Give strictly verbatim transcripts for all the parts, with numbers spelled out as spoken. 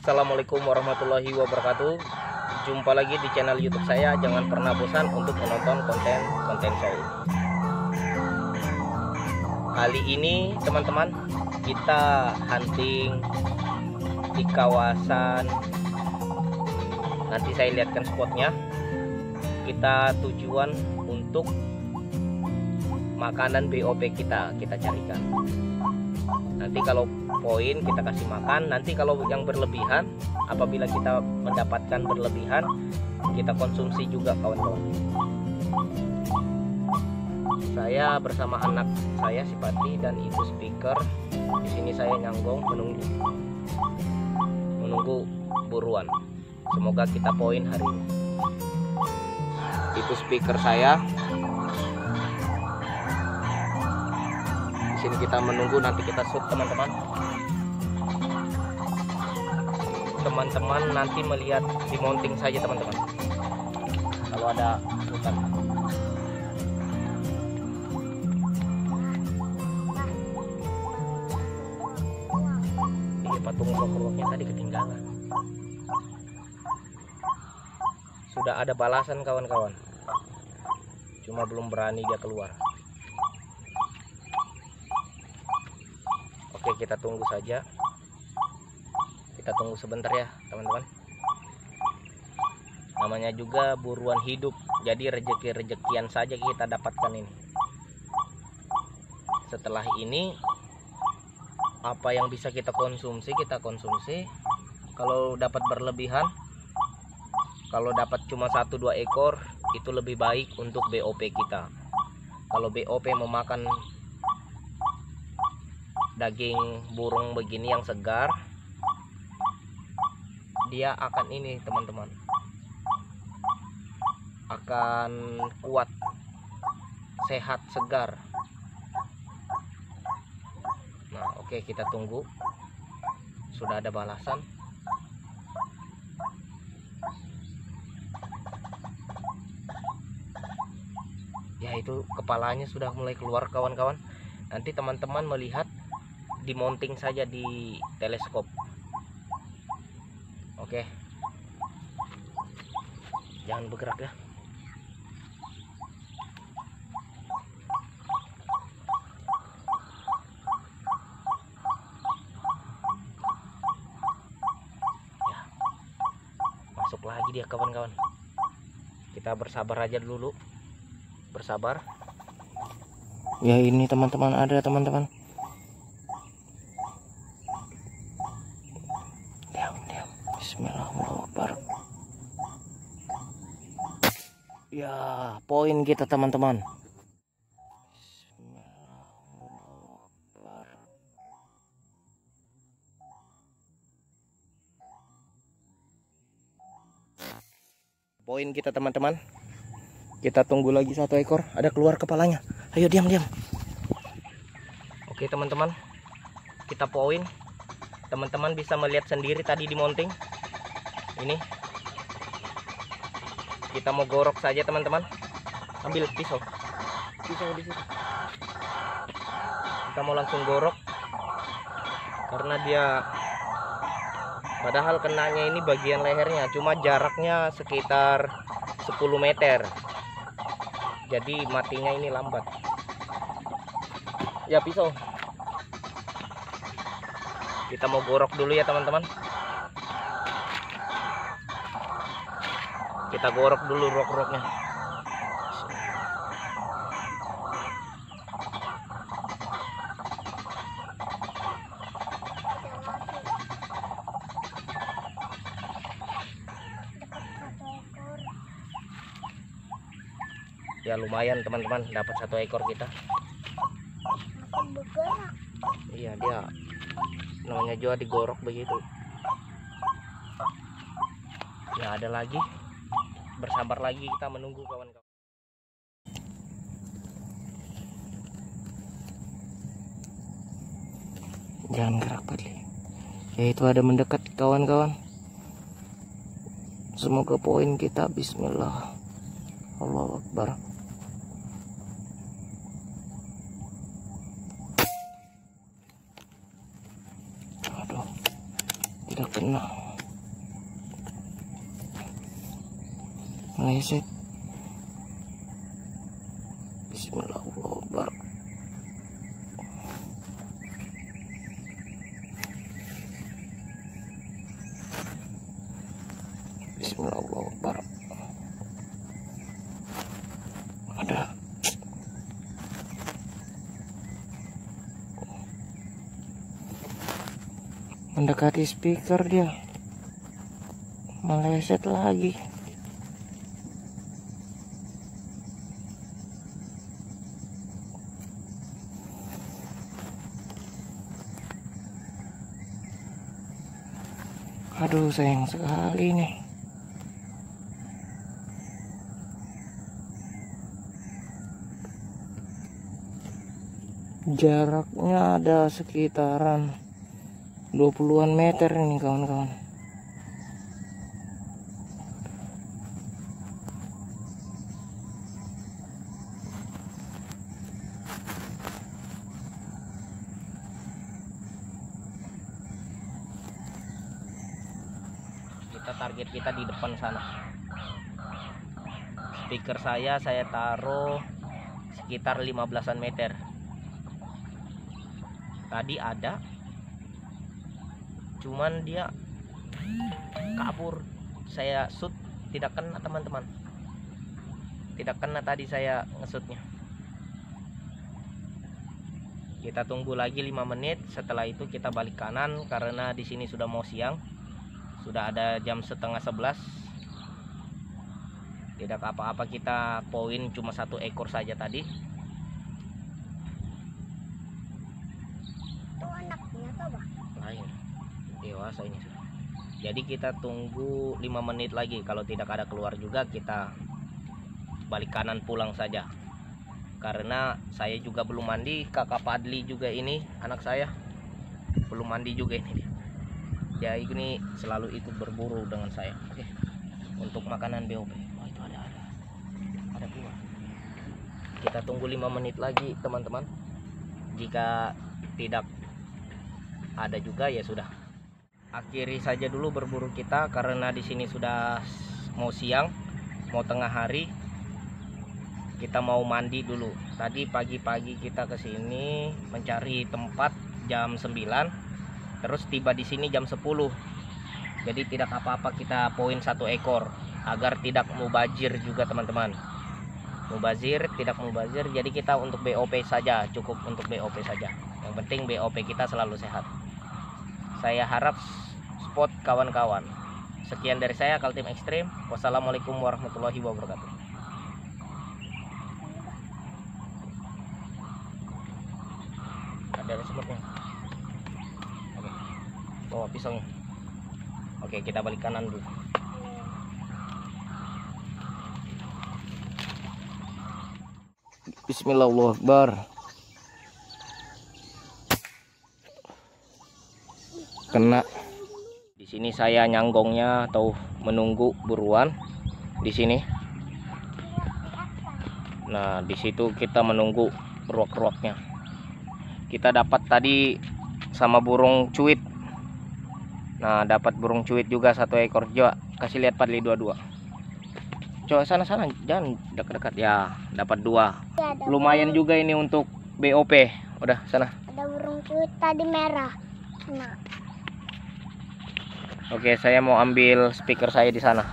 Assalamualaikum warahmatullahi wabarakatuh. Jumpa lagi di channel YouTube saya. Jangan pernah bosan untuk menonton konten-konten saya. Kali ini teman-teman, kita hunting di kawasan, nanti saya lihatkan spotnya. Kita tujuan untuk makanan B O P kita kita carikan. Nanti kalau poin kita kasih makan, nanti kalau yang berlebihan, apabila kita mendapatkan berlebihan, kita konsumsi juga kawan-kawan. Saya bersama anak saya si Pati dan ibu speaker. Di sini saya nyanggong menunggu menunggu buruan. Semoga kita poin hari ini. Itu speaker saya. Di sini kita menunggu, nanti kita shoot teman-teman. Teman-teman nanti melihat di mounting saja teman-teman. Kalau ada hutan. Ini patung rock-rocknya tadi ketinggalan. Sudah ada balasan kawan-kawan. Cuma belum berani dia keluar. Oke, kita tunggu saja. Kita tunggu sebentar ya teman-teman. Namanya juga buruan hidup, jadi rezeki-rezekian saja kita dapatkan ini. Setelah ini, apa yang bisa kita konsumsi kita konsumsi. Kalau dapat berlebihan, kalau dapat cuma satu dua ekor, itu lebih baik untuk B O P kita. Kalau B O P mau makan daging burung begini yang segar, dia akan ini teman-teman, akan kuat, sehat, segar. Nah oke, kita tunggu. Sudah ada balasan. Ya, itu kepalanya sudah mulai keluar kawan-kawan. Nanti teman-teman melihat di mounting saja di teleskop. Oke, jangan bergerak ya. Ya, masuk lagi dia kawan-kawan. Kita bersabar aja dulu, bersabar. Ya ini teman-teman, ada teman-teman. Bismillahirrahmanirrahim. Ya, poin kita teman-teman. Bismillahirrahmanirrahim. Poin kita teman-teman. Kita tunggu lagi satu ekor. Ada keluar kepalanya. Ayo diam-diam. Oke teman-teman, kita poin. Teman-teman bisa melihat sendiri tadi di mounting. Ini kita mau gorok saja teman-teman. Ambil pisau, pisau di situ. Kita mau langsung gorok karena dia, padahal kenanya ini bagian lehernya, cuma jaraknya sekitar sepuluh meter. Jadi matinya ini lambat. Ya pisau. Kita mau gorok dulu ya teman-teman. Kita gorok dulu rok-roknya. Ya lumayan teman-teman, dapat satu ekor kita. Iya, dia namanya juga digorok begitu. Ya ada lagi. Bersabar lagi, kita menunggu kawan-kawan. Jangan gerak Padli. Ya itu ada mendekat kawan-kawan. Semoga poin kita. Bismillah. Allahu Akbar. Aduh, tidak kena. meleset. Bismillahirrahmanirrahim. Bismillahirrahmanirrahim. Ada. Mendekati speaker dia. Meleset lagi. Aduh, sayang sekali nih. Jaraknya ada sekitaran dua puluhan meter ini kawan-kawan. Kita target kita di depan sana. Speaker saya saya taruh sekitar lima belasan meter. Tadi ada, cuman dia kabur. Saya shoot tidak kena teman-teman, tidak kena tadi saya ngesutnya. Kita tunggu lagi lima menit. Setelah itu kita balik kanan karena di sini sudah mau siang, sudah ada jam setengah sebelas. Tidak apa-apa, kita poin cuma satu ekor saja tadi. Lain dewasa ini sudah. Jadi kita tunggu lima menit lagi. Kalau tidak ada keluar juga, kita balik kanan pulang saja. Karena saya juga belum mandi, kakak Padli juga ini anak saya belum mandi juga ini dia. Dia ini selalu ikut berburu dengan saya. Oke. Untuk makanan B O P. Oh, itu ada ada. Ada keluar. Kita tunggu lima menit lagi teman-teman. Jika tidak ada juga ya sudah. Akhiri saja dulu berburu kita karena di sini sudah mau siang, mau tengah hari. Kita mau mandi dulu. Tadi pagi-pagi kita ke sini mencari tempat jam sembilan, terus tiba di sini jam sepuluh. Jadi tidak apa-apa kita poin satu ekor agar tidak mubazir juga teman-teman. Mubazir, tidak mubazir. Jadi kita untuk B O P saja, cukup untuk B O P saja. Yang penting B O P kita selalu sehat. Saya harap spot kawan-kawan. Sekian dari saya, Kaltim Ekstrim. Wassalamualaikum warahmatullahi wabarakatuh. Ada semutnya. Oke. Bawa pisaunya. Oke, kita balik kanan dulu. Bismillahirrahmanirrahim. Kena. Di sini saya nyanggongnya atau menunggu buruan di sini. Nah, di situ kita menunggu ruak-ruaknya. Kita dapat tadi sama burung cuit. Nah, dapat burung cuit juga satu ekor. Coba kasih lihat Padli dua-dua. Coba sana-sana, jangan dekat-dekat ya. Dapat dua. Ya, lumayan burung. Juga ini untuk B O P. Udah sana. Ada burung cuit tadi merah. Nah. Oke, saya mau ambil speaker saya di sana.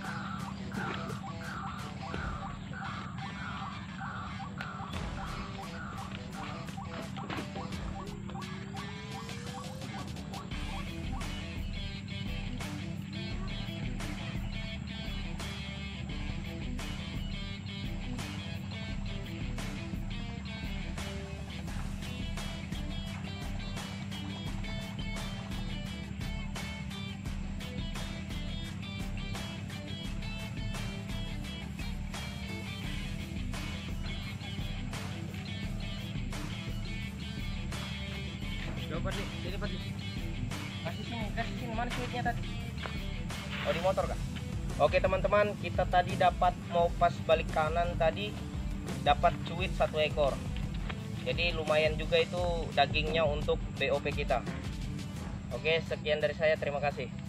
Coba Padli, sini Padli. Kasih sini, kasih sini. Mana cuitnya tadi? Oh, di motor kah? Oke teman-teman, kita tadi dapat mau pas balik kanan tadi dapat cuit satu ekor. Jadi lumayan juga itu dagingnya untuk B O P kita. Oke, sekian dari saya, terima kasih.